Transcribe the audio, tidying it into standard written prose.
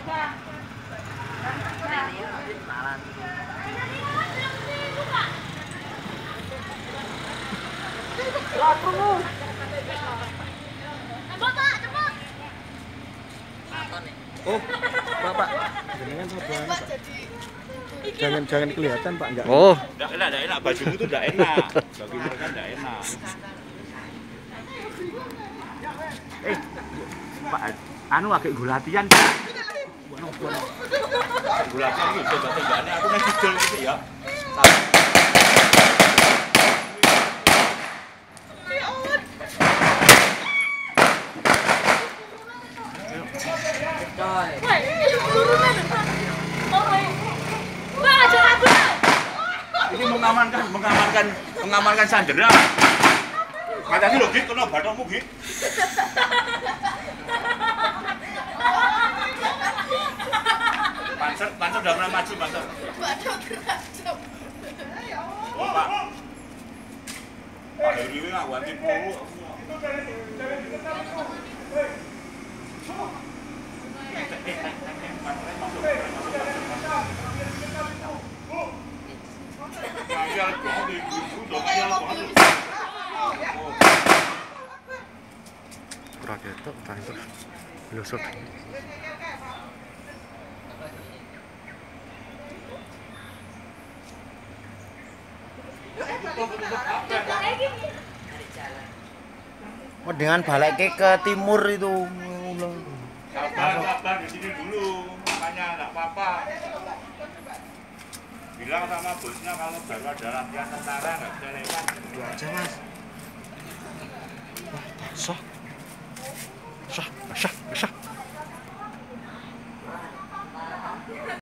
Oh, Bapak, jenengan sabar, Pak. Jangan kelihatan, Pak, enggak. Oh. Enggak enak, bajumu itu enggak enak. Bagi mereka enggak enak. Pak, anu agak gulatian, Pak. Gulatian iki coba-cobane aku nek didol gitu ya. Ini mengamankan Sandra. Matane lho Git, kena bathokmu Git. Panser udah pernah maju, Panser. Oh, Pak. Pak Heri ini ngawan tipu. Kurang ketok, tangkep. Blusuk. Oh, dengan balik ke timur itu. Sabar di sini dulu, makanya nggak apa-apa. Bilang sama bosnya kalau baru ada latihan tentara nggak bisa lewat. Itu aja, Mas. Wah, basah.